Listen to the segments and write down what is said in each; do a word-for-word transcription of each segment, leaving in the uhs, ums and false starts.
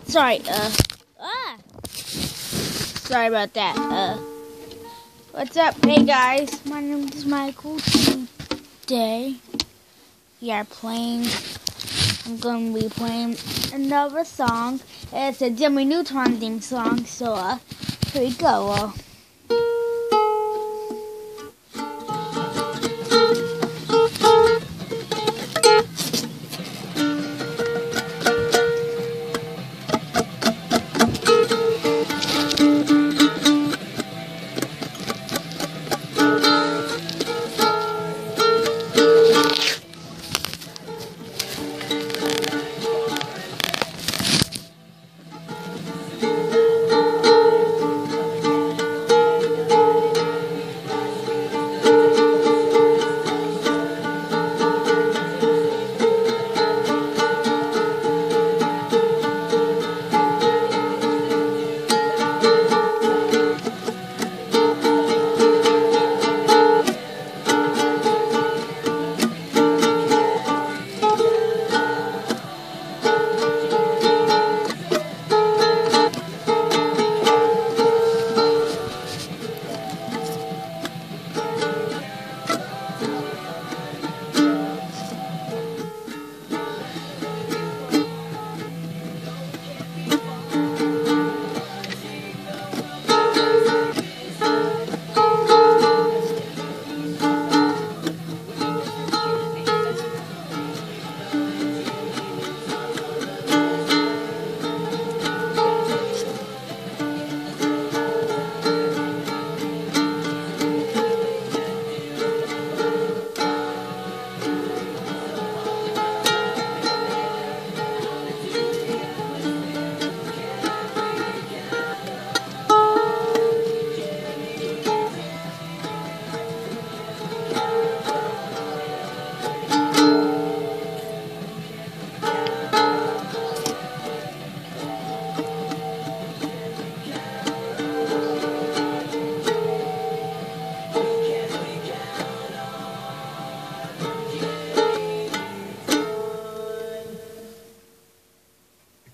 Sorry, uh, ah, sorry about that. Uh, what's up? Hey guys, my name is Michael. Today we are playing. I'm going to be playing another song. It's a Jimmy Neutron theme song. So, uh, here we go. Uh,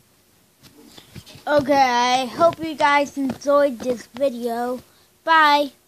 okay, I hope you guys enjoyed this video. Bye.